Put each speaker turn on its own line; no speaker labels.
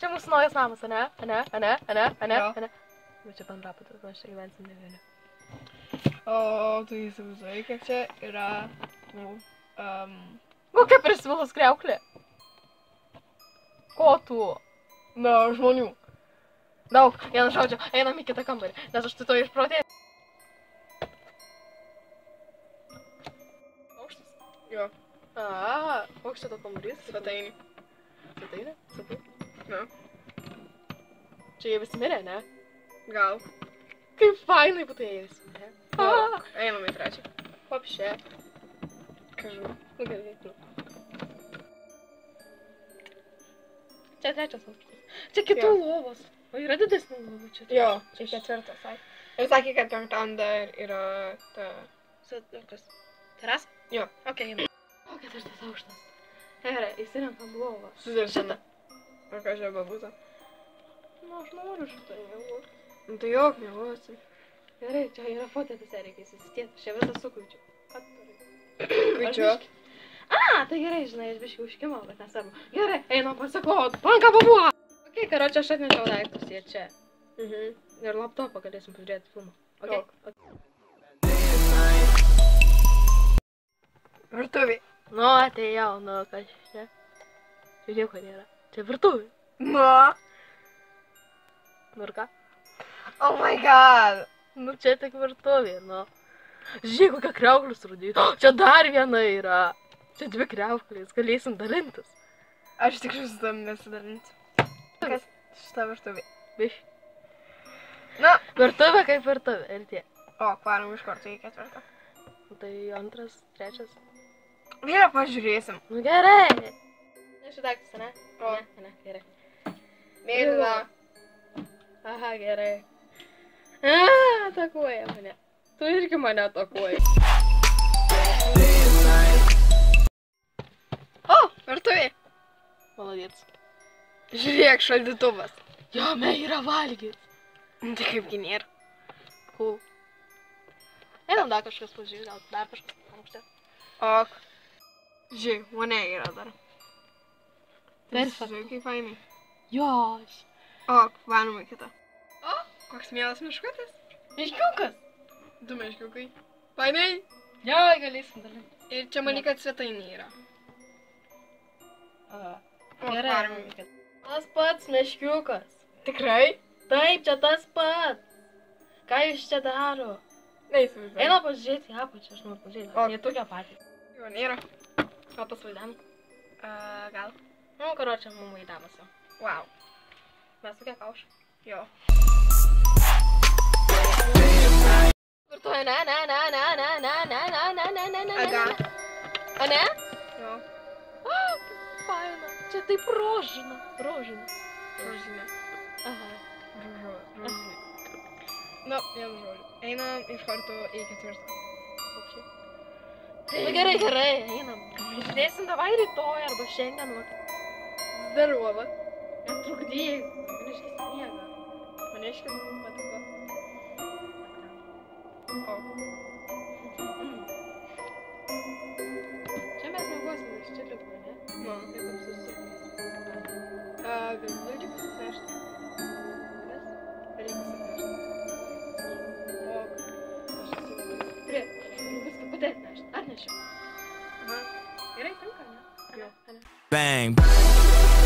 čia mūsų naujas namas, ane? Ane? Bet čia bendrapatas, mes čia gyvensim ne vieni.
O, tu įsivaizduoji, kiek čia yra, nu,
Kokia prisvilus kriauklė? Ko tu?
na, žmonių.
Daug, vienu žodžiu, einam į kitą kambarį, nes aš tai to išprotėjau. Aukštas?
Jo,
Koks čia to kambarys?
svetainį.
Svetainė? Sakai?
Na,
Čia jie visi mirė, ne?
gal.
Kaip fainai būtų jie visi, ne?
Einam į trečią.
Papšė.
Kažin.
Nu gerai, nu. Čia trečias aukštas. Čia kitų
Jo.
lovos. O yra didesnių lovų čia.
Jo, čia ketvirtas, sakė. Ir sakė, kad penktam dar yra ta...
Kas? Terasa?
Jo.
Ok, einam. O, ketvirtas aukštas. Gerai, įsirenkam lovą.
Sudirsime. O ką čia bebūtų?
Nu, aš noriu šitą jėgų.
Nu tai jok, mėgosi.
Gerai, čia yra fotėtis, reikia įsistėti. Čia visą sukaučiu. Ką tu turi?
Kuičiu.
Tai gerai, žinai, aš biškai užkimau, bet nesvarbu. Gerai, einam pasiklot. Panka pabuvo! Ok, karočią, aš atnešiau daiktus, jie čia. Ir laptopą galėsim pažiūrėti filmą. Ok?
Virtuvė.
Nu, atėjau, nu, kas čia? Čia nieko nėra. Čia virtuvė.
Na.
Nu ir ką?
Oh my god.
Nu, čia tik virtuvė, nu. Žiūrėk, kokia kriauklės rudyti. Čia dar viena yra. Čia dvi kriauklės, galėsim dalintis.
Aš tikrai su tam nesidalinsiu. Kas šita virtuvė?
Biš.
Na.
Virtuvė kaip virtuvė, ir tie.
O, varom iš karto į ketvirtą.
Tai antras, trečias.
Vėliau pažiūrėsim.
Nu gerai. Nešiu daiktus, ne?
O.
Ne, gerai.
Mėlyna.
Aha, gerai. Atakuoja mane. Tu irgi mane atakuoji.
O, virtuvė.
Maladėts.
Žiūrėk, šaldytuvas.
Jame yra valgyti.
Tai kaipgi nėra.
Cool. Einam dar kažkas pažiūrėti, gal dar kažkas aukšte.
Ok. Žiūrėk, mane yra dar.
Perfekt.
Žiūrėk, kaip fainai.
Jos.
Ok, varom į kitą. O, koks mielas miškutis.
Miškiukas.
2 miškiukai. Fainai.
Jo, galėsim dalinti.
Ir čia man kad svetainė yra. O,
Gerai.
varom į kitą.
Tas pats miškiukas.
Tikrai?
Taip, čia tas pats. Ką jūs čia daro?
Neįsivaizduoju.
Eina pasižiūrėti į apačią, aš noriu pažiūrėti.
O.
Jie tokie patys.
Jo, nėra.
Gal pasvaidenam?
Gal.
Nu, karočią, mum vaidamasi.
Wow.
Mes tokie kaušai.
Jo.
Virtuvė, ne.
Aga.
A ne?
Jo.
Faina. Čia taip rožina. Rožina.
Rožinė.
Aha.
Rožinė. Nu, vienu žodžiu. Einam iš karto į ketvirtą.
Nu gerai, einam. Žiūrėsim davai rytoj arba šiandien.
Zdarova.
Netrukdyk. Maniškis miega.
Maniškis patiko. O.
Čia mes miegosim, nes čia lipo, ne?
Nu.
Kaip apsisukt.
Reikia pasinešti.
Kas?
Reikia pasinešti. O.
Aš esu labai stipri. Aš galiu viską pati atnešti. Atnešiu.
Aha.
Gerai, tinka, ne?
Jo.
Ane?
Bang.